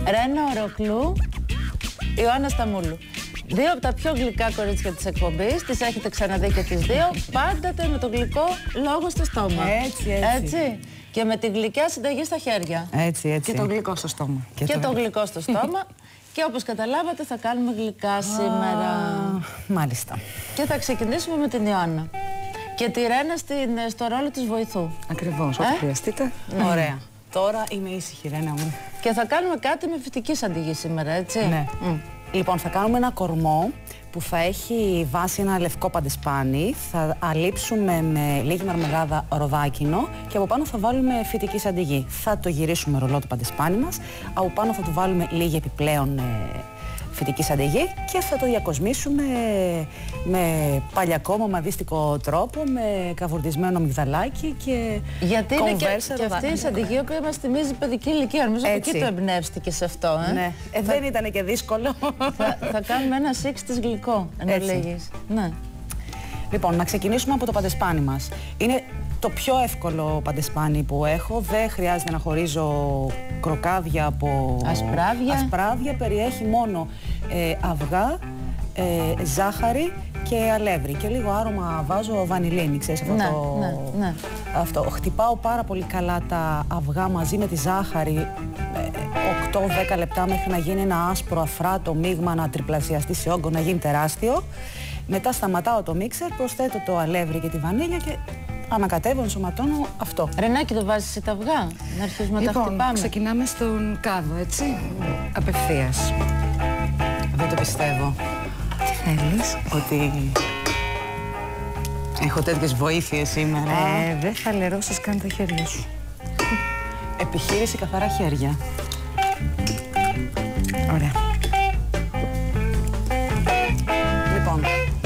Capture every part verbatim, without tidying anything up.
Ρένα Οροκλού, Ιωάννα Σταμούλου. Δύο από τα πιο γλυκά κορίτσια της εκπομπής, τις έχετε ξαναδεί και τις δύο, πάντοτε με το γλυκό λόγο στο στόμα. Έτσι, έτσι. έτσι. Και με τη γλυκιά συνταγή στα χέρια. Έτσι, έτσι. Και το γλυκό στο στόμα. Και, και το... το γλυκό στο στόμα. Και όπως καταλάβατε θα κάνουμε γλυκά σήμερα. Μάλιστα. Και θα ξεκινήσουμε με την Ιωάννα. Και τη Ρένα στην, στο ρόλο της βοηθού. Ακριβώς, ε? ό,τι χρειαστείτε. Mm. Ωραία. Τώρα είμαι ήσυχη, Ρένα μου. Και θα κάνουμε κάτι με φυτική σαντιγή σήμερα, έτσι. Ναι. Mm. Λοιπόν, θα κάνουμε ένα κορμό που θα έχει βάσει ένα λευκό παντεσπάνι. Θα αλείψουμε με λίγη μαρμελάδα ροδάκινο και από πάνω θα βάλουμε φυτική σαντιγή. Θα το γυρίσουμε ρολό το παντεσπάνι μας. Από πάνω θα του βάλουμε λίγη επιπλέον ε, φυτική σαντιγή και θα το διακοσμήσουμε με παλιακό μαμαδίστικο τρόπο, με καβουρδισμένο μυγδαλάκι και γιατί είναι και, και αυτή η ναι. σαντιγή η οποία μας θυμίζει παιδική ηλικία. Νομίζω από εκεί το εμπνεύστηκε σε αυτό. Ε? Ναι. Ε, θα... δεν ήταν και δύσκολο. θα, θα κάνουμε ένα σίξτις γλυκό, εν ολίγης. Ναι. Λοιπόν, να ξεκινήσουμε από το παντεσπάνι μας. Είναι το πιο εύκολο παντεσπάνι που έχω. Δεν χρειάζεται να χωρίζω κροκάδια από ασπράδια. ασπράδια. Περιέχει μόνο ε, αυγά, ε, ζάχαρη και αλεύρι. Και λίγο άρωμα βάζω βανιλίνη, ξέρεις αυτό, ναι, το... ναι, ναι. αυτό. Χτυπάω πάρα πολύ καλά τα αυγά μαζί με τη ζάχαρη οκτώ με δέκα λεπτά μέχρι να γίνει ένα άσπρο αφράτο μείγμα, να τριπλασιαστεί σε όγκο, να γίνει τεράστιο. Μετά σταματάω το μίξερ, προσθέτω το αλεύρι και τη βανίλια και ανακατεύω, ενσωματώνω αυτό. Ρενάκι, το βάζεις σε τα αυγά, να αρχίσουμε να λοιπόν, τα χτυπάμε. Ξεκινάμε στον κάδο, έτσι, mm. απευθείας. Δεν το πιστεύω. Τι θέλεις? Ότι έχω τέτοιες βοήθειες σήμερα. Ε, δεν θα λερώσεις καν τα χέρια σου. Επιχείρηση καθαρά χέρια. Ωραία. Λοιπόν,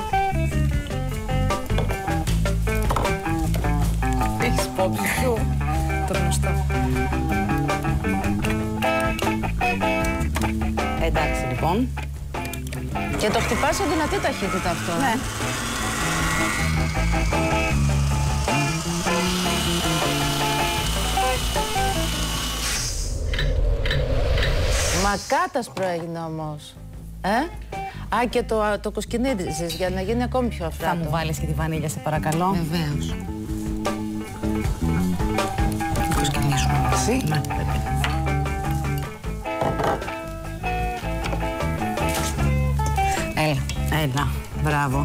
έχεις υπόψη σου το γνωστό. εντάξει λοιπόν. Και το χτυπάς σε δυνατή ταχύτητα αυτό. Ναι. Μακάτασπρο έγινε όμως. Ε? Α, και το, το κουσκινίζεις για να γίνει ακόμη πιο αφράτο. Θα μου βάλεις και τη βανίλια, σε παρακαλώ. Βεβαίως. Το κουσκινίζουμε μαζί. Ναι. Έλα. Έλα, μπράβο.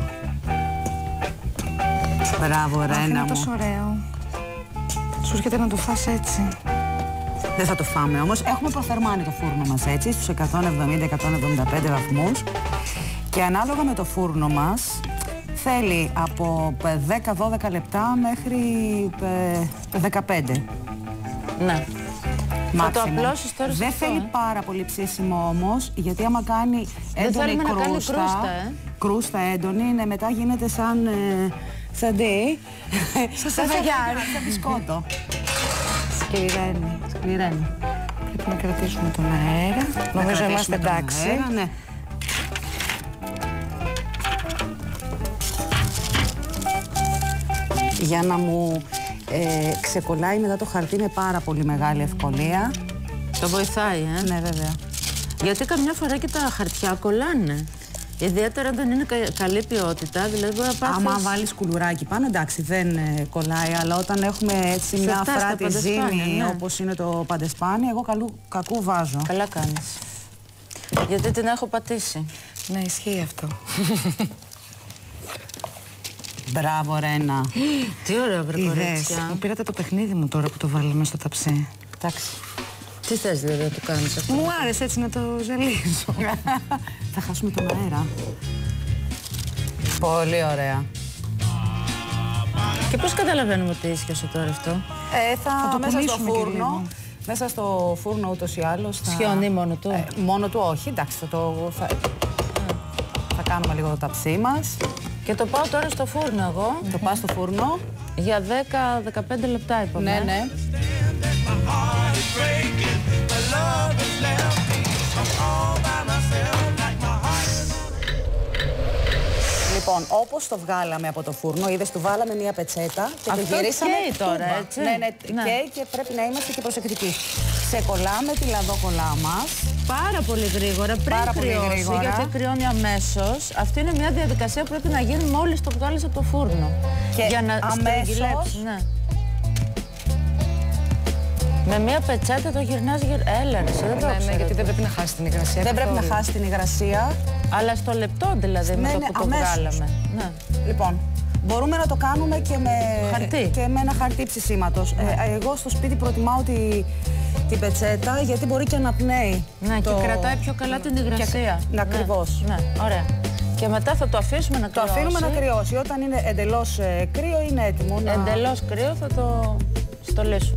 Μπράβο, Ρένα μου. Είναι τόσο ωραίο. Σου έρχεται να το φας έτσι. Δεν θα το φάμε όμως. Έχουμε προθερμάνει το φούρνο μας έτσι, στους εκατόν εβδομήντα με εκατόν εβδομήντα πέντε βαθμούς. Και ανάλογα με το φούρνο μας, θέλει από δέκα με δώδεκα λεπτά μέχρι δεκαπέντε. Ναι. Θα το απλώσεις τώρα. Δεν θέλει ε? πάρα πολύ ψήσιμο όμως, γιατί άμα κάνει έντονη κρούστα, να κάνει κρούστα, ε? κρούστα έντονη, ναι, μετά γίνεται σαν, ε, σαν τι, σαν φαγιάρι, σαν μπισκότο. Σκληραίνει. Σκληραίνει. Πρέπει να κρατήσουμε τον αέρα. Να νομίζω είμαστε εντάξει. Αέρα, ναι. Για να μου ε, ξεκολλάει μετά το χαρτί με πάρα πολύ μεγάλη ευκολία. Το βοηθάει, ε? Ναι, βέβαια. Γιατί καμιά φορά και τα χαρτιά κολλάνε. Ιδιαίτερα αν δεν είναι κα καλή ποιότητα, δηλαδή μπορεί να πάθεις... Άμα βάλεις κουλουράκι πάνω, εντάξει, δεν ε, κολλάει, αλλά όταν έχουμε έτσι μια αφράτη ζύμη, ναι, όπως είναι το παντεσπάνι, εγώ καλού, κακού βάζω. Καλά κάνεις. Γιατί την έχω πατήσει. Ναι, ισχύει αυτό. Μπράβο, Ρένα. Τι ωραία, βρε κορίτσια. Μου πήρατε το παιχνίδι μου τώρα που το βάλαμε στο ταψί. Εντάξει. Τι θες δηλαδή να το κάνεις αυτό? Μου άρεσε έτσι να το ζαλίζω. Θα χάσουμε τον αέρα. Πολύ ωραία. Και πώς καταλαβαίνουμε ότι ίσχυσε τώρα αυτό? Ε, θα, θα το μέσα στο φούρνο. Μέσα στο φούρνο ούτως ή άλλως. Θα... Σιώνει μόνο του? Ε, μόνο του όχι, εντάξει. Θα, το, θα... θα κάνουμε λίγο το ταψί μας. Και το πάω τώρα στο φούρνο εγώ. Το πάω στο φούρνο. Για δέκα με δεκαπέντε λεπτά είπαμε. Ναι, ναι. Λοιπόν, όπως το βγάλαμε από το φούρνο, είδες, του βάλαμε μια πετσέτα και αυτό το γυρίσαμε καίει τώρα, έτσι. Ναι, ναι, ναι. καίει και πρέπει να είμαστε και προσεκτικοί. Ξεκολλάμε τη λαδόκολλά μας. Πάρα πολύ γρήγορα, πριν Πάρα πολύ κρυώσει, γρήγορα. γιατί κρυώνει αμέσως. Αυτή είναι μια διαδικασία που πρέπει να γίνει μόλις το βγάλεις από το φούρνο. Και για να αμέσως... ναι. Με μια πετσέτα το γυρνάς γυρ... Έλα ρε, δεν το Ναι, ξέρω. ναι, γιατί δεν πρέπει να χάσει την υγρασία. Δεν πρέπει καθόλου. να χάσει την υγρασία. Αλλά στο λεπτό δηλαδή, Ναι, με το ναι, που το αμέσως. βγάλαμε. Ναι. Λοιπόν, μπορούμε να το κάνουμε και με, Χαρτί. και με ένα χαρτί ψησίματος. Ε, εγώ στο σπίτι προτιμάω τη, την πετσέτα γιατί μπορεί και να πνέει. Ναι, το... και κρατάει πιο καλά την υγρασία. Ναι, ακριβώς. Ναι, ωραία. Και μετά θα το αφήσουμε να Το κρυώσει. αφήνουμε να κρυώσει. Όταν είναι εντελώς ε, κρύο είναι έτοιμο. Να... Εντελώς κρύο θα το στολίσουμε.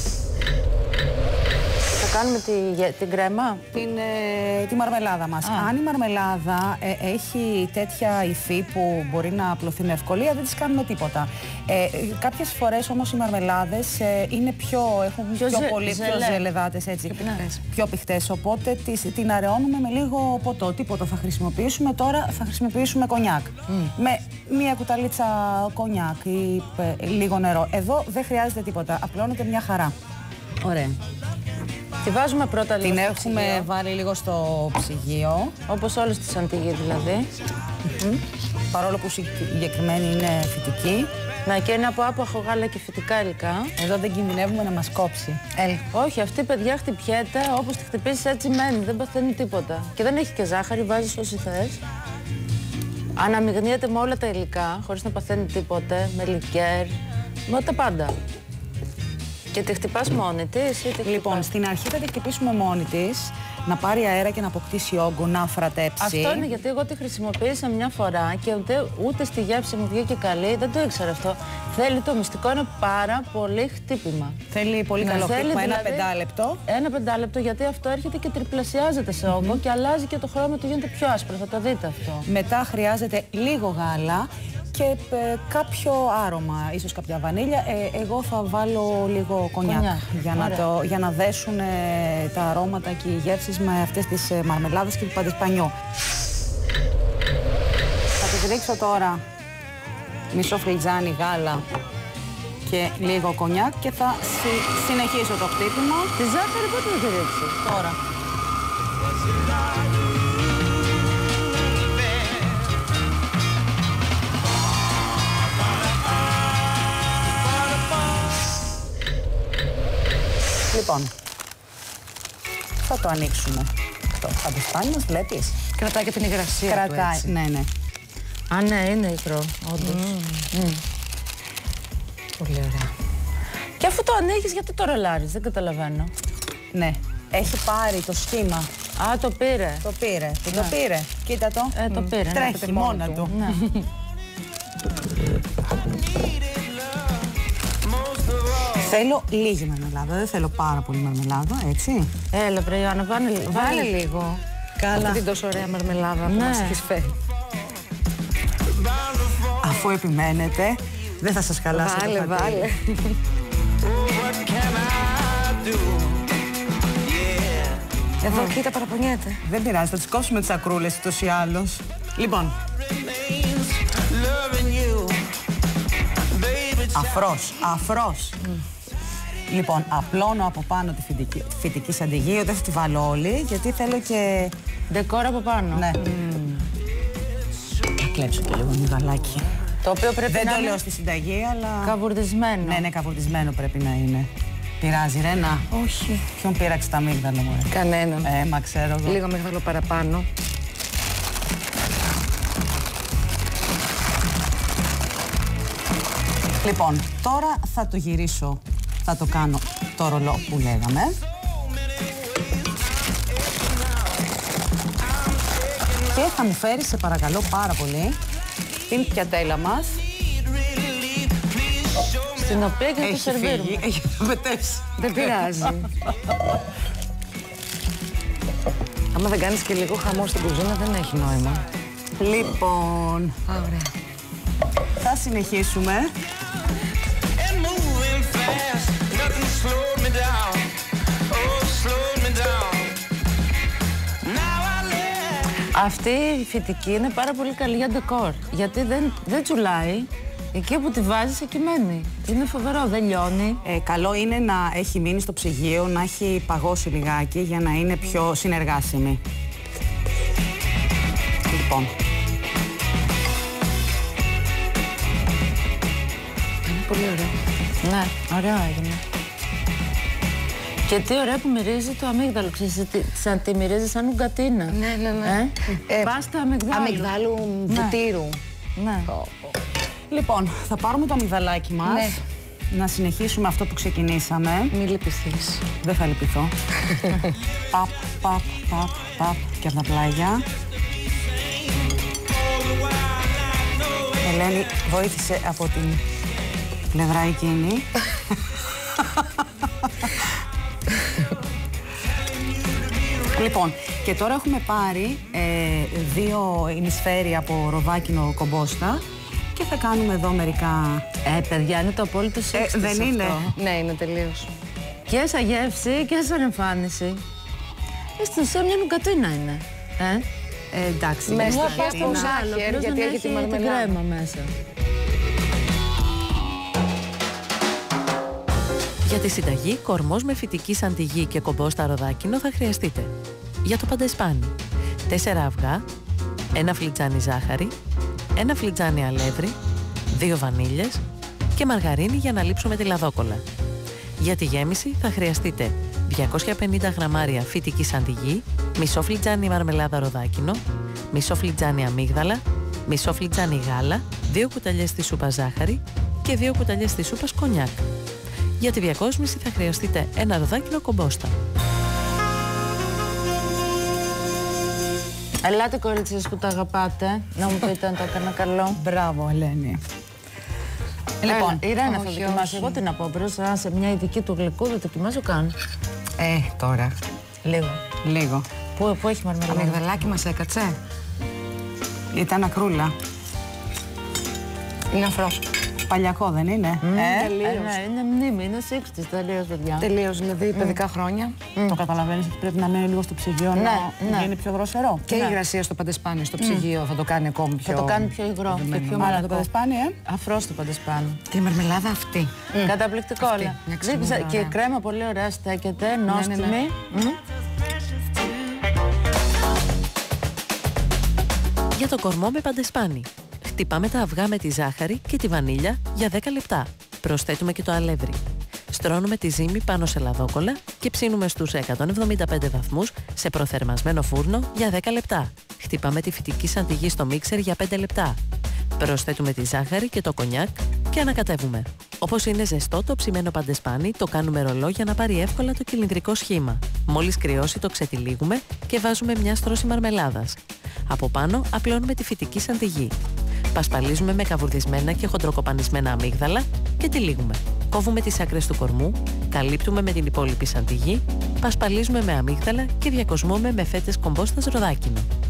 Θα κάνουμε τη, την κρέμα. Την, ε, τη μαρμελάδα μας. Α. Αν η μαρμελάδα ε, έχει τέτοια υφή που μπορεί να απλωθεί με ευκολία, δεν τις κάνουμε τίποτα. Ε, κάποιες φορές όμως οι μαρμελάδες ε, είναι πιο, έχουν πιο, Πιο ζε- πολύ πιο ζελέ. ζελεδάτες, έτσι, Πιο πυκνές. πιο πηχτές. Οπότε τις, την αραιώνουμε με λίγο ποτό. Τίποτα θα χρησιμοποιήσουμε τώρα, θα χρησιμοποιήσουμε κονιάκ. Με μία κουταλίτσα κονιάκ ή ε, λίγο νερό. Εδώ δεν χρειάζεται τίποτα, απλώνεται μια χαρά. Ωραία. Τη βάζουμε πρώτα λίγο Την στο έχουμε ψυγείο, βάλει λίγο στο ψυγείο. όπως όλες τις αντίγες δηλαδή. Mm. Παρόλο που η συγκεκριμένη είναι φυτική. Να, και είναι από άπαχο γάλα και φυτικά υλικά. Εδώ δεν κινδυνεύουμε να μας κόψει. Ε, όχι, αυτή παιδιά χτυπιέται, όπως τη χτυπήσεις έτσι μένει, δεν παθαίνει τίποτα. Και δεν έχει και ζάχαρη, βάζεις όσοι θες. Αναμειγνύεται με όλα τα υλικά, χωρίς να παθαίνει τίποτε, με λικέρ, με τα πάντα. Και τη χτυπάς μόνη της ή τη χτυπάς? Λοιπόν, στην αρχή θα τη χτυπήσουμε μόνη της, να πάρει αέρα και να αποκτήσει όγκο, να φρατέψει. Αυτό είναι γιατί εγώ τη χρησιμοποίησα μια φορά και ούτε, ούτε στη γεύση μου βγήκε καλή, δεν το ήξερα αυτό. Θέλει, το μυστικό είναι πάρα πολύ χτύπημα. Θέλει πολύ Ναι, καλό θέλει χτύπημα, ένα δηλαδή πεντάλεπτο. Ένα πεντάλεπτο, γιατί αυτό έρχεται και τριπλασιάζεται σε όγκο και αλλάζει και το χρώμα του, γίνεται πιο άσπρο. Θα το δείτε αυτό. Μετά χρειάζεται λίγο γάλα και ε, κάποιο άρωμα, ίσως κάποια βανίλια. Ε, εγώ θα βάλω λίγο κονιάκ, Κονιάκ, για, να ωραία. το, για να δέσουν ε, τα αρώματα και οι γεύσεις με αυτές τις ε, μαρμελάδες και του παντεσπανιό. Θα τις ρίξω τώρα μισό φλιτζάνι γάλα και λίγο κονιάκ και θα συ- συνεχίσω το χτύπημα. Τη ζάχαρη πότε θα τη ρίξεις? Τώρα. Λοιπόν, θα το ανοίξουμε. Το παντεσπάνι μας βλέπεις. Κρατάει και την υγρασία του, Κρατάει, έτσι. ναι, ναι. Α, ναι, είναι υγρό, όντως. Mm. Πολύ ωραία. Και αφού το ανοίγεις, γιατί το ρολάρεις, δεν καταλαβαίνω. Ναι, έχει πάρει το σχήμα. Α, το πήρε. Το πήρε. Το, Ναι. το πήρε. Κοίτα το. Ε, το πήρε. ναι, Τρέχει από μόνα του. Ναι. Θέλω λίγη μαρμελάδα, δεν θέλω πάρα πολύ μαρμελάδα, έτσι. Έλα, βρε Ιωάννα, βάλε, Βάλε βάλε λίγο. Καλά. Αυτή την τόσο ωραία μαρμελάδα που Ναι. μας έχεις φέρει. Αφού επιμένετε, δεν θα σας χαλάσει Βάλε, το χατήρι. βάλε. Εδώ, κοίτα, παραπονιέται. Δεν πειράζει, θα τις κόψουμε τις ακρούλες ούτως ή άλλως. Λοιπόν, αφρός, αφρός. Λοιπόν, απλώνω από πάνω τη φυτική, φυτική σαντιγί, δεν θα τη βάλω όλη, γιατί θέλω και... Ντεκόρ από πάνω. Ναι. Θα κλέψω και λίγο μυγαλάκι. Το οποίο πρέπει Δεν να το είναι λέω στη συνταγή, αλλά... καβουρδισμένο. Ναι, ναι, καβουρδισμένο πρέπει να είναι. Πειράζει, Ρένα. Όχι. Ποιον πήραξε τα αμύγδαλα, μωρέ. Κανέναν. Ε, μα ξέρω εγώ. Λίγο μεγάλο παραπάνω. Λοιπόν, τώρα θα το γυρίσω, θα το κάνω το ρολό που λέγαμε. Και θα μου φέρει, σε παρακαλώ πάρα πολύ, την πιατέλα μας. Στην οποία και το σερβίρουμε. έχει πετεύσει. Δεν πειράζει. Άμα δεν κάνεις και λίγο χαμό στην κουζίνα, δεν έχει νόημα. Λοιπόν, Α, ωραία. θα συνεχίσουμε. Αυτή η φυτική είναι πάρα πολύ καλή για ντεκόρ. Γιατί δεν, δεν τσουλάει, Εκεί που τη βάζεις, εκεί μένει. Είναι φοβερό, δεν λιώνει. Ε, καλό είναι να έχει μείνει στο ψυγείο, να έχει παγώσει λιγάκι για να είναι πιο συνεργάσιμη. Λοιπόν. Είναι πολύ ωραίο. Ναι, ωραίο έγινε. Και τι ωραία που μυρίζει το αμύγδαλο. Ξέρεις, σαν τη μυρίζει σαν ουγκατίνα. Ναι, ναι, ναι. Ε? Ε, Πάστα αμυγδάλου. Αμυγδάλου βουτύρου. Ναι. Oh. Λοιπόν, θα πάρουμε το αμυγδαλάκι μας. Ναι. Να συνεχίσουμε αυτό που ξεκινήσαμε. Μην λυπηθείς. Δεν θα λυπηθώ. Παπ, παπ, παπ, παπ και από τα πλάγια. Ελένη, βοήθησε από την πλευρά εκείνη. Λοιπόν, και τώρα έχουμε πάρει ε, δύο ημισφαίρια από ροδάκινο κομπόστα και θα κάνουμε εδώ μερικά... Ε, παιδιά, είναι το απόλυτο σύστημα. Ε, δεν αυτό. είναι. Ναι, είναι τελείως. Και σαν γεύση και σαν εμφάνιση. Ε, στην ουσία μια νουγκατίνα είναι. Ε, Ε, εντάξει. Με είναι στο στα πάστο είναι- ζάχαρη, γιατί έχει τη την μαρμελάδα. κρέμα μέσα. Για τη συνταγή, κορμός με φυτική σαντιγί και κομπόστα ροδάκινο θα χρειαστείτε. Για το παντεσπάνι, τέσσερα αυγά, ένα φλιτζάνι ζάχαρη, ένα φλιτζάνι αλεύρι, δύο βανίλιες και μαργαρίνη για να λείψουμε τη λαδόκολλα. Για τη γέμιση θα χρειαστείτε διακόσια πενήντα γραμμάρια φυτική σαντιγί, μισό φλιτζάνι μαρμελάδα ροδάκινο, μισό φλιτζάνι αμύγδαλα, μισό φλιτζάνι γάλα, δύο κουταλιές της σούπας ζάχαρη και δύο κουταλιές της σούπας κονιάκ. Για τη διακόσμηση θα χρειαστείτε ένα ροδάκινο κομπόστα. Ελάτε κορίτσες που τα αγαπάτε, να μου πείτε αν το έκανα καλό. Μπράβο, Ελένη. Λοιπόν, η Ρένα θα όχι, δοκιμάσει. όχι. Εγώ τι να πω, μπροστά σε μια ειδική του γλυκού δεν δοκιμάζω καν. Ε, τώρα. Λίγο. Λίγο. Πού, πού έχει μαρμελάδα. Αμυγδαλάκι μας έκατσε. Ήταν ακρούλα. Είναι αφρός. Παλιακό δεν είναι. Ε, Ε, ναι, είναι μνήμη, είναι εξήντα τελείως, παιδιά. Τελείως, δηλαδή παιδικά χρόνια. Το καταλαβαίνεις ότι πρέπει να μένει λίγο στο ψυγείο Ναι, να ναι. γίνει πιο δροσερό. Και η υγρασία στο παντεσπάνι, στο ψυγείο, θα το κάνει ακόμη πιο... Θα το κάνει πιο υγρό και πιο Άρα το μαλακό. παντεσπάνι, ε. Αφρός το παντεσπάνι. Και η μαρμελάδα αυτή. Καταπληκτικό Αυτή, όλα. μια Δεν ξεμούδα, ξα- Και ωραία. κρέμα πολύ ωραία στέκεται, νόστιμη. ναι, ναι. Μμ. Για το κορμό με παντεσπάνι. Χτυπάμε τα αυγά με τη ζάχαρη και τη βανίλια για δέκα λεπτά. Προσθέτουμε και το αλεύρι. Στρώνουμε τη ζύμη πάνω σε λαδόκολλα και ψήνουμε στους εκατόν εβδομήντα πέντε βαθμούς σε προθερμασμένο φούρνο για δέκα λεπτά. Χτυπάμε τη φυτική σαντιγί στο μίξερ για πέντε λεπτά. Προσθέτουμε τη ζάχαρη και το κονιάκ και ανακατεύουμε. Όπως είναι ζεστό το ψημένο παντεσπάνι, το κάνουμε ρολό για να πάρει εύκολα το κυλινδρικό σχήμα. Μόλις κρυώσει το ξετυλίγουμε και βάζουμε μια στρώση μαρμελάδας. Από πάνω απλώνουμε τη φυτική σαντιγί. Πασπαλίζουμε με καβουρδισμένα και χοντροκοπανισμένα αμύγδαλα και τυλίγουμε. Κόβουμε τις άκρες του κορμού, καλύπτουμε με την υπόλοιπη σαντιγί, πασπαλίζουμε με αμύγδαλα και διακοσμούμε με φέτες κομπόστας ροδάκινο.